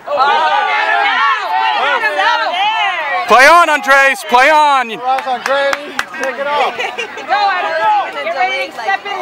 Play on, Andres. Play on. Andres, take it off. Go, Adam. Get ready to step in